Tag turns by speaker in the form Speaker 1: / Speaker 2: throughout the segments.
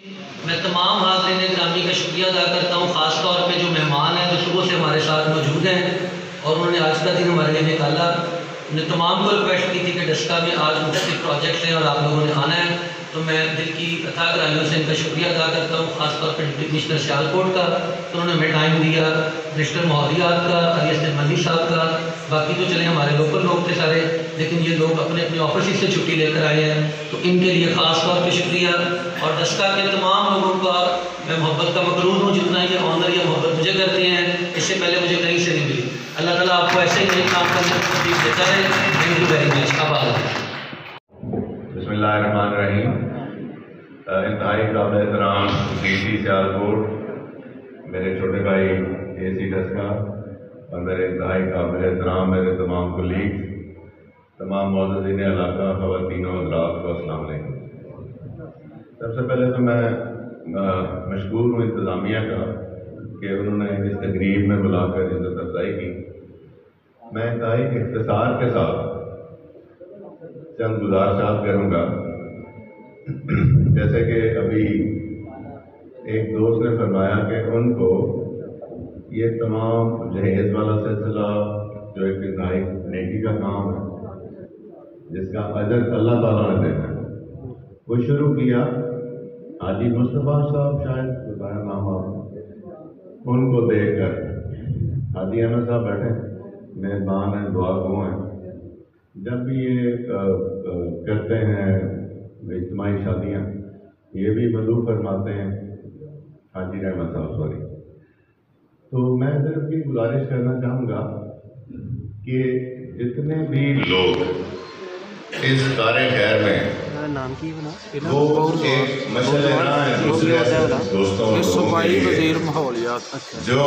Speaker 1: میں تمام حاضرین گرامی کا شکریہ ادا کرتا ہوں، خاص طور پہ جو مہمان ہیں جو صبح سے ہمارے ساتھ موجود ہیں اور انہوں نے آج کا دن ہمارے لیے نکالا۔ انہوں نے تمام کو ریکویسٹ کی تھی کہ ڈسکا میں آج مختلف پروجیکٹس ہیں اور آپ لوگوں نے آنا ہے، تو میں دل کی عطا گرائیوں سے ان کا شکریہ ادا کرتا ہوں، خاص طور پہ ڈپٹی کمشنر سیالکوٹ کا، تو انہوں نے ہمیں ٹائم دیا، رجسٹر ماحولیات کا، علی مندی صاحب کا، باقی تو چلے ہمارے لوکل لوگ تھے سارے، لیکن یہ لوگ اپنے اپنے آفس سے چھٹی لے کر آئے ہیں، تو ان کے لیے خاص طور پہ شکریہ۔ اور ڈسکا کے تمام لوگوں کا میں محبت کا مقرون ہوں، جتنا یہ آنر یا محبت مجھے کرتے ہیں اس سے پہلے مجھے کہیں سے نہیں ملی۔ اللہ تعالیٰ آپ کو ایسے ہی نئے کام کرنے کی توفیق دیتا ہے۔ Thank you very much.
Speaker 2: بسم اللہ الرحمن الرحیم۔ انتہائی قابل احترام ڈی سی سیالکوٹ، میرے چھوٹے بھائی اے سی ڈسکا اور میرے انتہائی قابل احترام میرے تمام کولیگ، تمام معززین علاقہ، خواتین و حضرات کو السلام علیکم۔ سب سے پہلے تو میں مشکور ہوں انتظامیہ کا کہ انہوں نے اس تقریب میں بلا کر عزت افزائی کی۔ میں انتہائی اختصار کے ساتھ چند گزارشات کروں گا۔ جیسے کہ ابھی ایک دوست نے فرمایا کہ ان کو یہ تمام جہیز والا سلسلہ جو ایک انتہائی نیکی کا کام ہے، جس کا اجر اللہ تعالیٰ نے دینا ہے، وہ شروع کیا حاجی مصطفیٰ صاحب، شاید بتایا نام آپ، ان کو دیکھ کر حاجی احمد صاحب بیٹھے مہربان ہیں، دعا گو ہیں، جب بھی یہ کرتے ہیں اجتماعی شادیاں، یہ بھی مدعو فرماتے ہیں حاجی احمد صاحب، سوری۔ تو میں صرف یہ گزارش کرنا چاہوں گا کہ جتنے بھی لوگ اس کار خیر میں وہ ایک مشعل راہ ہیں دوسرے دوستوں
Speaker 3: صوبائی وزیر ماحولیات
Speaker 2: جو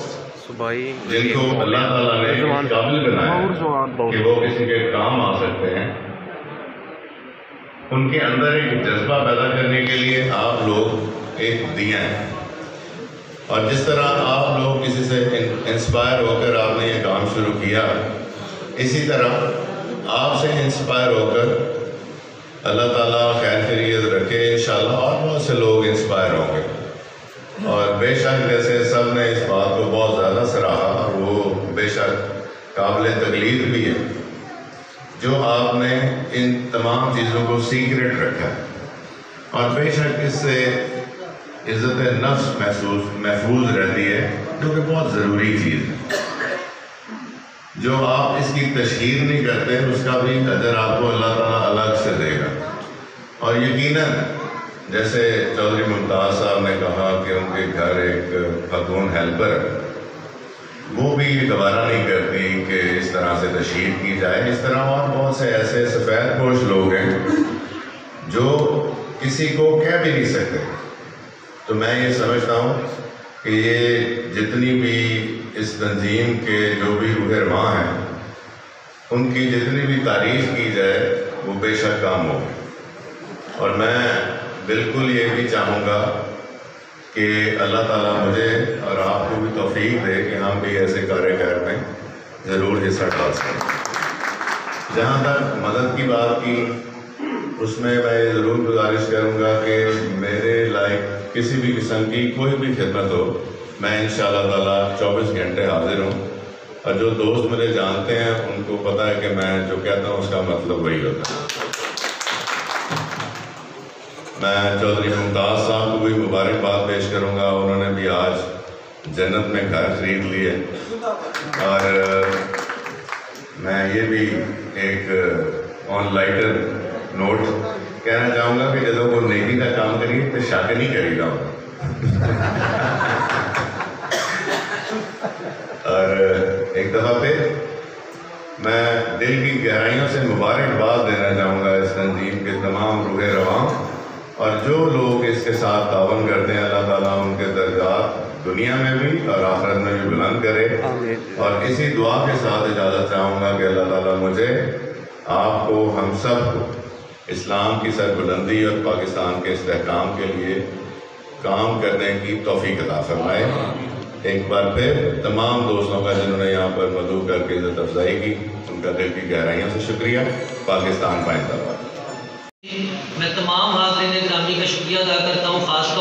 Speaker 2: جن کو اللہ تعالیٰ نے اس قابل بنایا کہ وہ کسی کے کام آ سکتے ہیں، ان کے اندر ایک جذبہ پیدا کرنے کے لیے آپ لوگ ایک دیا ہیں، اور جس طرح آپ لوگ کسی سے انسپائر ہو کر آپ نے یہ کام شروع کیا، اسی طرح آپ سے انسپائر ہو کر اللہ تعالیٰ خیر خیریت رکھے، انشاءاللہ اور بہت سے لوگ انسپائر ہوں گے۔ اور بے شک جیسے سب نے اس بات کو بہت زیادہ سراہا، اور وہ بے شک قابل تقلید بھی ہے جو آپ نے ان تمام چیزوں کو سیکرٹ رکھا ہے، اور بے شک اس سے عزت نفس محفوظ رہتی ہے، جو کہ بہت ضروری چیز ہے۔ جو آپ اس کی تشہیر نہیں کرتے، اس کا بھی اجر آپ کو اللہ تعالیٰ الگ سے دے گا۔ اور یقیناً جیسے چودھری ممتاز صاحب نے کہا کہ ان کے گھر ایک خاتون ہیلپر ہے، وہ بھی گوارہ نہیں کرتی کہ اس طرح سے تشہیر کی جائے۔ اس طرح اور بہت سے ایسے سفید پوش لوگ ہیں جو کسی کو کہہ بھی نہیں سکتے۔ تو میں یہ سمجھتا ہوں کہ یہ جتنی بھی اس تنظیم کے جو بھی روح رواں ہیں، ان کی جتنی بھی تعریف کی جائے وہ بے شک کام ہوگی۔ اور میں بالکل یہ بھی چاہوں گا کہ اللہ تعالیٰ مجھے اور آپ کو بھی توفیق دے کہ ہم بھی ایسے کار خیر میں ضرور حصہ ڈال سکیں۔ جہاں تک مدد کی بات کی، اس میں میں ضرور گزارش کروں گا کہ میرے لائق کسی بھی قسم کی کوئی بھی خدمت ہو، میں انشاءاللہ تعالیٰ 24 گھنٹے حاضر ہوں، اور جو دوست مجھے جانتے ہیں ان کو پتہ ہے کہ میں جو کہتا ہوں اس کا مطلب وہی ہوتا ہے۔ میں چودھری ممتاز صاحب کو بھی مبارکباد پیش کروں گا، انہوں نے بھی آج جنت میں گھر خرید لیے، اور میں یہ بھی ایک آن لائٹر نوٹ کہنا چاہوں گا کہ جب وہ نیکی کا کام کریے تو شک نہیں کرے گا۔ اور ایک دفعہ پھر میں دل کی گہرائیوں سے مبارکباد دینا چاہوں گا اس تنظیم کے تمام روح رواں، اور جو لوگ اس کے ساتھ تعاون کرتے ہیں، اللہ تعالیٰ ان کے درجات دنیا میں بھی اور آخرت میں بھی بلند کرے۔ اور اسی دعا کے ساتھ اجازت چاہوں گا کہ اللہ تعالیٰ مجھے، آپ کو، ہم سب کو اسلام کی سربلندی اور پاکستان کے استحکام کے لیے کام کرنے کی توفیق عطا فرمائے۔ ایک بار پھر تمام دوستوں کا جنہوں نے یہاں پر مدعو کر کے عزت افزائی کی، ان کا دل کی گہرائیوں سے شکریہ۔ پاکستان پائندہ باد۔
Speaker 1: میں تمام حاضرین گرامی کا شکریہ ادا کرتا ہوں، خاص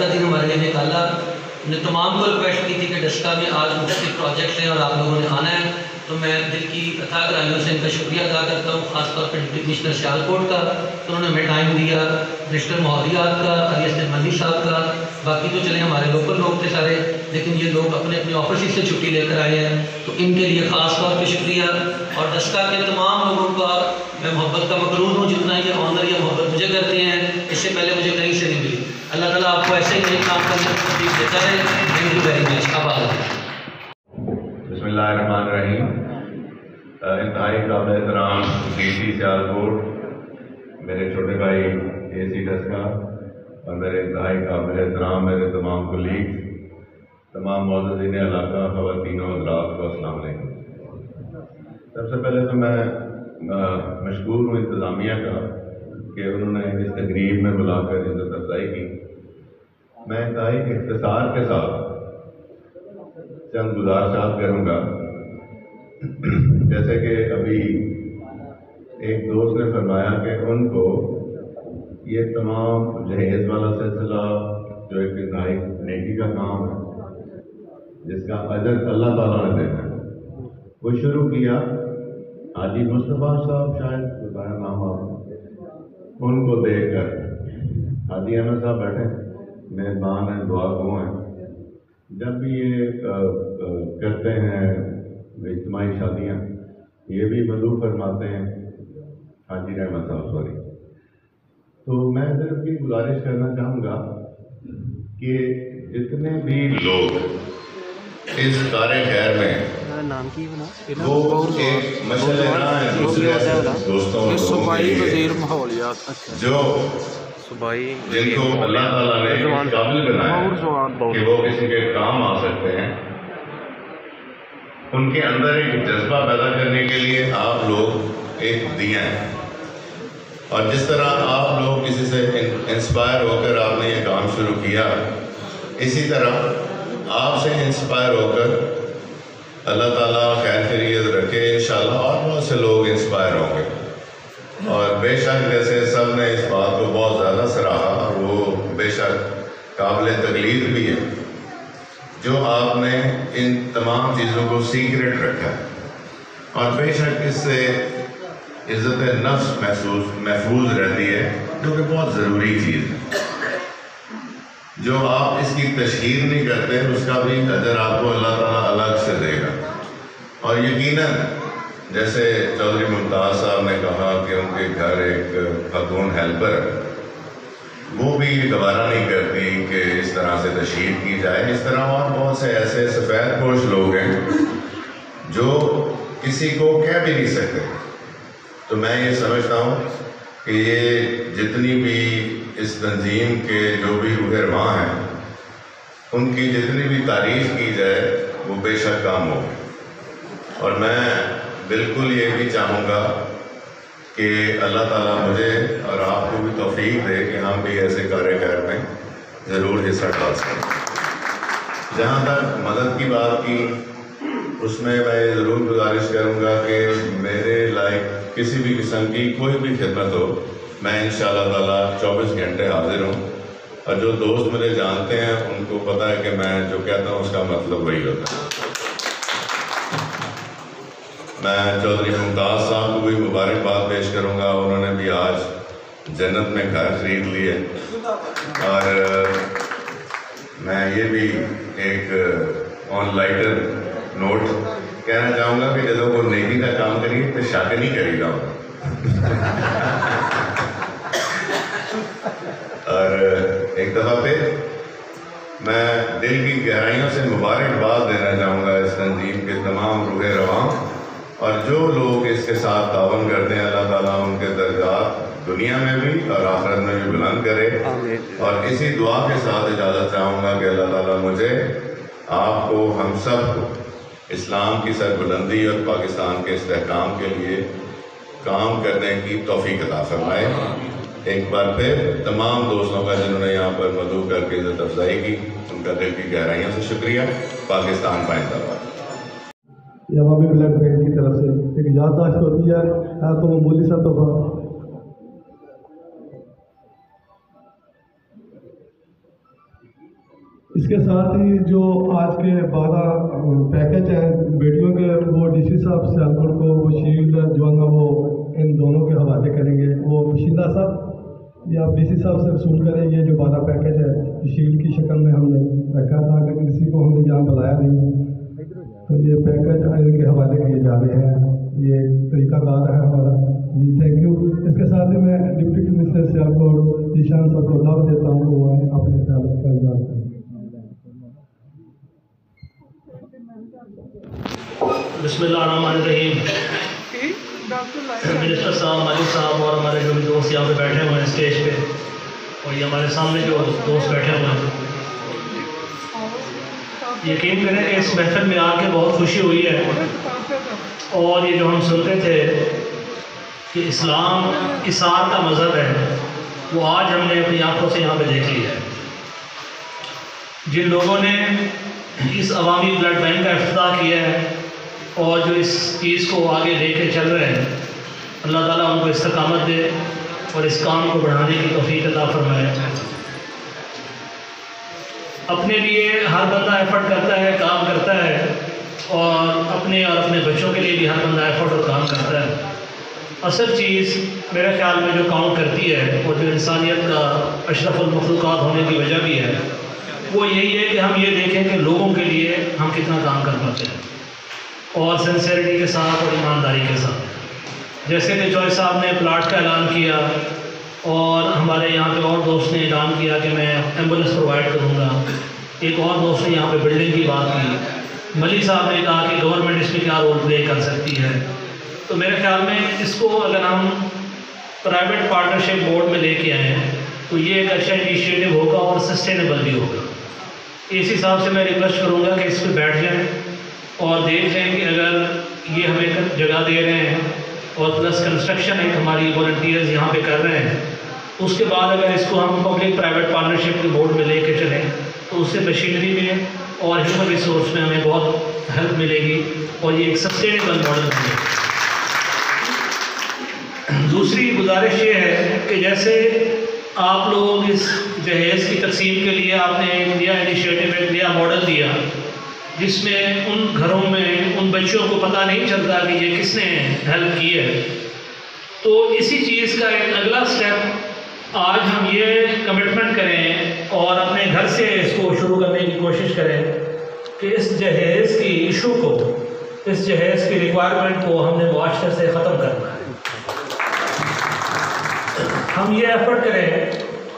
Speaker 1: کا دن ہمارے لیے نکالا. ہم نے تمام کو ریکویسٹ کی تھی کہ ڈسکا میں آج مختلف پروجیکٹس ہیں اور آپ لوگوں نے آنا ہے. تو میں دل کی اتھا گہرائیوں سے ان کا شکریہ ادا کرتا ہوں، خاص طور پہ ڈپٹی کمشنر سیالکوٹ کا، تو انہوں نے ہمیں ٹائم دیا، رجسٹر ماحولیات کا، علی مندی صاحب کا، باقی تو چلے ہمارے لوکل لوگ تھے سارے، لیکن یہ لوگ اپنے اپنے آفس سے چھٹی لے کر آئے ہیں، تو ان کے لیے خاص طور پہ شکریہ. اور ڈسکا کے تمام لوگوں کا میں محبت کا مقرون ہوں، جتنا یہ آنر یا محبت مجھے کرتے ہیں اس سے پہلے مجھے کہیں سے نہیں ملی. اللہ تعالیٰ آپ کو ایسے ہی نئے کام کرنے کی توفیق دیتا ہے. Thank you very much.
Speaker 2: بسم اللہ الرحمن الرحیم. انتہائی قابل احترام ڈی سی سیالکوٹ، میرے چھوٹے بھائی اے سی ڈسکا، اور میرے انتہائی قابل احترام میرے تمام کولیگ، تمام معززین علاقہ، خواتین و حضرات کو السلام علیکم. سب سے پہلے تو میں مشکور ہوں انتظامیہ کا کہ انہوں نے اس تقریب میں بلا کر عزت افزائی کی. میں انتہائی اختصار کے ساتھ چند گزارشات کروں گا. جیسے کہ ابھی ایک دوست نے فرمایا کہ ان کو یہ تمام جہیز والا سلسلہ جو ایک انتہائی نیکی کا کام ہے، جس کا اجر اللہ تعالیٰ نے دینا ہے، وہ شروع کیا. حاجی مصطفیٰ صاحب شاید بتایا نام آپ، ان کو دیکھ کر حاجی احمد صاحب بیٹھے مہربان ہیں، دعا گو ہیں. جب بھی یہ کرتے ہیں اجتماعی شادیاں، یہ بھی مدعو فرماتے ہیں حاجی رحمت صاحب سوری. تو میں صرف یہ گزارش کرنا چاہوں گا کہ جتنے بھی لوگ اس کار خیر میں وہ ایک مشعل راہ ہیں دوسرے دوستوں
Speaker 3: وزیر ماحولیات
Speaker 2: جو جن کو اللہ تعالیٰ نے اس قابل بنایا کہ وہ کسی کے کام آ سکتے ہیں، ان کے اندر ایک جذبہ پیدا کرنے کے لیے آپ لوگ ایک دیا ہیں. اور جس طرح آپ لوگ کسی سے انسپائر ہو کر آپ نے یہ کام شروع کیا، اسی طرح آپ سے انسپائر ہو کر اللہ تعالیٰ خیر خیریت رکھے انشاءاللہ اور بہت سے لوگ انسپائر ہوں گے. اور بے شک جیسے سب نے اس بات کو بہت زیادہ سراہا، اور وہ بے شک قابل تقلید بھی ہے جو آپ نے ان تمام چیزوں کو سیکرٹ رکھا ہے. اور بے شک اس سے عزت نفس محفوظ رہتی ہے، جو کہ بہت ضروری چیز ہے. جو آپ اس کی تشہیر نہیں کرتے اس کا بھی اجر آپ کو اللہ تعالیٰ الگ سے دے گا. اور یقیناً جیسے چودھری ممتاز صاحب نے کہا کہ ان کے گھر ایک خاتون ہیلپر ہے، وہ بھی گوارہ نہیں کرتی کہ اس طرح سے تشہیر کی جائے. اس طرح اور بہت سے ایسے سفید پوش لوگ ہیں جو کسی کو کہہ بھی نہیں سکتے. تو میں یہ سمجھتا ہوں کہ یہ جتنی بھی اس تنظیم کے جو بھی روح رواں ہیں، ان کی جتنی بھی تعریف کی جائے وہ بے شک کام ہوگی. اور میں بالکل یہ بھی چاہوں گا کہ اللہ تعالیٰ مجھے اور آپ کو بھی توفیق دے کہ ہم بھی ایسے کار خیر میں ضرور حصہ ڈال سکیں. جہاں تک مدد کی بات کی، اس میں ضرور گزارش کروں گا کہ میرے لائق کسی بھی قسم کی کوئی بھی خدمت ہو، میں انشاءاللہ تعالیٰ 24 گھنٹے حاضر ہوں. اور جو دوست مجھے جانتے ہیں ان کو پتہ ہے کہ میں جو کہتا ہوں اس کا مطلب وہی ہوتا ہے. میں چودھری ممتاز صاحب کو بھی مبارکباد پیش کروں گا، انہوں نے بھی آج جنت میں گھر خرید لیے. اور میں یہ بھی ایک آن لائٹر نوٹ کہنا چاہوں گا کہ جب وہ نیکی کا کام کریے تو شک نہیں کرے گا. اور ایک دفعہ پھر میں دل کی گہرائیوں سے مبارکباد دینا چاہوں گا اس تنظیم کے تمام روح رواں، اور جو لوگ اس کے ساتھ تعاون کرتے ہیں اللہ تعالیٰ ان کے درجات دنیا میں بھی اور آخرت میں بھی بلند کرے. اور اسی دعا کے ساتھ اجازت چاہوں گا کہ اللہ تعالیٰ مجھے، آپ کو، ہم سب کو اسلام کی سربلندی اور پاکستان کے استحکام کے لیے کام کرنے کی توفیق عطا فرمائے. ایک بار پھر تمام دوستوں کا جنہوں نے یہاں پر مدعو کر کے عزت افزائی کی، ان کا دل کی گہرائیوں سے شکریہ. پاکستان زندہ باد.
Speaker 4: یہ عوامی بلڈ بینک کی طرف سے ایک یادداشت ہوتی ہے تو معمولی سا تحفہ. اس کے ساتھ ہی جو آج کے 12 پیکج ہیں بیٹیوں کے، وہ ڈی سی صاحب سیالکوٹ کو وہ شیلڈ جو ہے نا وہ ان دونوں کے حوالے کریں گے. وہ بشیندہ صاحب یا ڈی سی صاحب سے وصول کریں. یہ جو 12 پیکج ہے شیلڈ کی شکل میں ہم نے رکھا تھا کہ کسی کو ہم نے یہاں بلایا نہیں، تو یہ پیکج ان کے حوالے کیے جا رہے ہیں. یہ طریقہ کار ہے ہمارا. جی تھینک یو. اس کے ساتھ ہی میں ڈپٹی کمشنر سیالکوٹ ذیشان صاحب کو دعوت دیتا ہوں کہ وہ اپنے خیالات کا اظہار کریں.
Speaker 5: بسم اللہ الرحمن الرحیم. منسٹر صاحب، مالک صاحب اور ہمارے جو دوست یہاں پہ بیٹھے ہوئے ہیں اسٹیج پہ، اور یہ ہمارے سامنے جو دوست بیٹھے ہوئے ہیں، یقین کریں کہ اس محفل میں آ کے بہت خوشی ہوئی ہے. اور یہ جو ہم سنتے تھے کہ اسلام اثار کا مذہب ہے، وہ آج ہم نے اپنی آنکھوں سے یہاں پہ دیکھ لیا ہے. جن لوگوں نے اس عوامی بلڈ بینک کا افتتاح کیا ہے اور جو اس چیز کو آگے لے کے چل رہے ہیں، اللہ تعالیٰ ان کو استقامت دے اور اس کام کو بڑھانے کی توفیق عطا فرمائے. اپنے لیے ہر بندہ ایفرٹ کرتا ہے، کام کرتا ہے، اور اپنے بچوں کے لیے بھی ہر بندہ ایفرٹ اور کام کرتا ہے. اصل چیز میرے خیال میں جو کاؤنٹ کرتی ہے اور جو انسانیت کا اشرف المخلوقات ہونے کی وجہ بھی ہے، وہ یہی ہے کہ ہم یہ دیکھیں کہ لوگوں کے لیے ہم کتنا کام کر پاتے ہیں، اور سنسیئرٹی کے ساتھ اور ایمانداری کے ساتھ. جیسے کہ جوائے صاحب نے پلاٹ کا اعلان کیا، اور ہمارے یہاں پہ اور دوست نے اعلان کیا کہ میں ایمبولینس پرووائڈ کروں گا. ایک اور دوست نے یہاں پہ بلڈنگ کی بات کی. ملی صاحب نے کہا کہ گورنمنٹ اس میں کیا رول پلے کر سکتی ہے. تو میرے خیال میں اس کو اگر ہم پرائیویٹ پارٹنرشپ بورڈ میں لے کے آئے ہیں تو یہ ایک اچھا انیشیٹو ہوگا اور سسٹینیبل بھی ہوگا. اسی حساب سے میں ریکویسٹ کروں گا کہ اس پہ بیٹھ جائیں اور دیکھ لیں کہ اگر یہ ہمیں جگہ دے رہے ہیں اور پلس کنسٹرکشن ایک ہماری والنٹیئرز یہاں پہ کر رہے ہیں، اس کے بعد اگر اس کو ہم پبلک پرائیویٹ پارٹنرشپ کے بورڈ میں لے کے چلیں تو اس سے مشینری میں اور ہیومن ریسورس میں ہمیں بہت ہیلپ ملے گی اور یہ ایک سسٹینیبل ماڈل بنے گا. دوسری گزارش یہ ہے کہ جیسے آپ لوگ اس جہیز کی تقسیم کے لیے آپ نے ایک نیا انیشیٹو، ایک نیا ماڈل دیا جس میں ان گھروں میں ان بچوں کو پتہ نہیں چلتا کہ یہ کس نے ہیلپ کی ہے. تو اسی چیز کا ایک اگلا سٹیپ آج ہم یہ کمٹمنٹ کریں اور اپنے گھر سے اس کو شروع کرنے کی کوشش کریں کہ اس جہیز کی ایشو کو، اس جہیز کی ریکوائرمنٹ کو ہم نے معاشرے سے ختم کرنا ہے. ہم یہ ایفرٹ کریں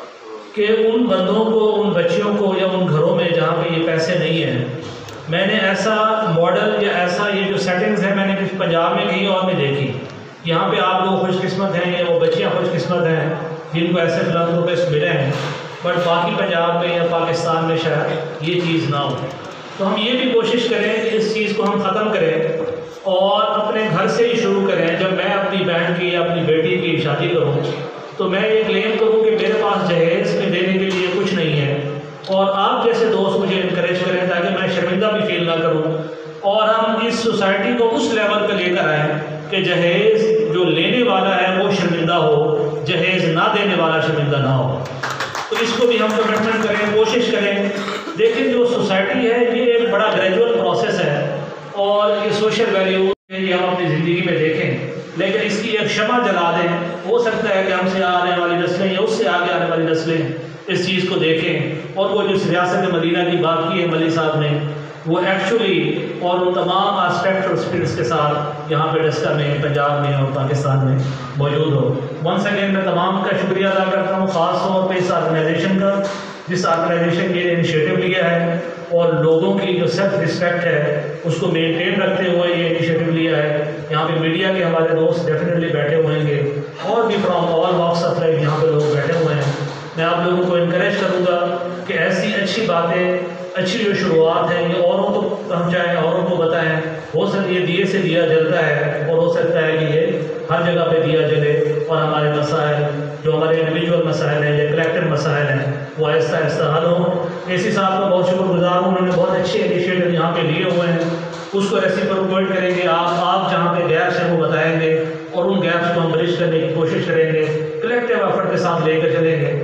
Speaker 5: کہ ان بندوں کو، ان بچیوں کو یا ان گھروں میں جہاں پہ یہ پیسے نہیں ہیں، میں نے ایسا ماڈل یا ایسا یہ جو سیٹنگز ہیں میں نے پنجاب میں کہیں اور میں دیکھی. یہاں پہ آپ لوگ خوش قسمت ہیں یا وہ بچیاں خوش قسمت ہیں جن کو ایسے فلانتھروپسٹ ملے ہیں، بٹ باقی پنجاب میں یا پاکستان میں شاید یہ چیز نہ ہو. تو ہم یہ بھی کوشش کریں کہ اس چیز کو ہم ختم کریں اور اپنے گھر سے ہی شروع کریں. جب میں اپنی بہن کی یا اپنی بیٹی کی شادی کروں تو میں یہ کلیم کروں کہ میرے پاس جہیز میں دینے کے لیے کچھ نہیں ہے، اور آپ جیسے دوست مجھے انکریج کریں تاکہ میں شرمندہ بھی فیل نہ کروں، اور ہم اس سوسائٹی کو اس لیول پہ لے کر آئیں کہ جہیز جو لینے والا ہے وہ شرمندہ ہو، جہیز نہ دینے والا شرمندہ نہ ہو. تو اس کو بھی ہم کمٹمنٹ کریں، کوشش کریں. لیکن جو سوسائٹی ہے یہ ایک بڑا گریجول پروسیس ہے، اور یہ سوشل ویلیو یہ ہم اپنی زندگی میں دیکھیں، لیکن اس کی ایک شمع جلا دیں. ہو سکتا ہے کہ ہم سے آنے والی نسلیں یا اس سے آگے آنے والی نسلیں اس چیز کو دیکھیں، اور وہ جو ریاست مدینہ کی بات کی ہے ملی صاحب نے، وہ ایکچولی اور ان تمام آسپیکٹ اور اسپرٹس کے ساتھ یہاں پہ ڈسکا میں، پنجاب میں اور پاکستان میں موجود ہو. ونس اگین میں تمام کا شکریہ ادا کرتا ہوں، خاص طور پہ اس آرگنائزیشن کا جس آرگنائزیشن نے یہ انیشیٹو لیا ہے اور لوگوں کی جو سیلف رسپیکٹ ہے اس کو مینٹین رکھتے ہوئے یہ انیشیٹو لیا ہے. یہاں پہ میڈیا کے ہمارے دوست ڈیفینیٹلی بیٹھے ہوئیں گے، اور بھی from all walks of life یہاں پہ لوگ بیٹھے ہوئے ہیں. میں آپ لوگوں کو انکریج کروں گا کہ ایسی اچھی باتیں، اچھی جو شروعات ہیں یہ اوروں کو پہنچائیں، اوروں کو بتائیں. ہو سکتا ہے یہ دیے سے دیا جلتا ہے، اور ہو سکتا ہے کہ یہ ہر جگہ پہ دیا جلے اور ہمارے مسائل جو ہمارے انڈیویجول مسائل ہیں یا کلیکٹیو مسائل ہیں وہ آہستہ آہستہ حل ہوں. اسی صاحب کا بہت شکر گزار ہوں، انہوں نے بہت اچھے انیشیٹو یہاں پہ لیے ہوئے ہیں. اس کو ریسیپروکیٹ کریں گے، آپ جہاں پہ گیپس ہیں وہ بتائیں گے اور ان گیپس کو ہم برج کرنے کی کوشش کریں گے، کلیکٹیو ایفرٹ کے ساتھ لے کر چلیں گے.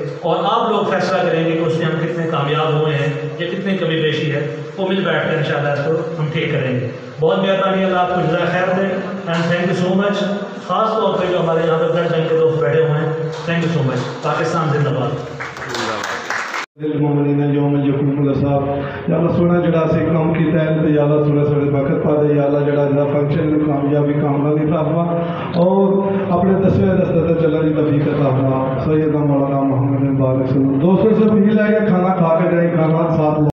Speaker 5: اور آپ لوگ فیصلہ کریں گے کہ اس میں ہم کتنے کامیاب ہوئے ہیں یا کتنی کمی بیشی ہے، وہ مل بیٹھ کر انشاءاللہ اس کو ہم ٹھیک کریں گے۔ بہت مہربانی، اللہ آپ کو جزائے خیر دے، and thank you so much. خاص طور پہ جو ہمارے یہاں پہ بلڈ بینک کے دوست بیٹھے ہوئے ہیں، thank you so much. Pakistan زندہ باد۔
Speaker 4: المؤمنین یوم یقوم الحساب۔ یا اللہ سونا جڑا اسی کام کیتا ہے تے یا اللہ سونا سارے برکت پا دے، یا اللہ جڑا فنکشن میں کامیابی کامرانی عطا فرما اور اپنے دسویں راستے تے چلنے کی توفیق عطا فرما۔ سیدنا مولانا محمد بارک وسلم۔ دوستوں سے اپیل ہے کہ کھانا کھا کے جائیں، کھانا ساتھ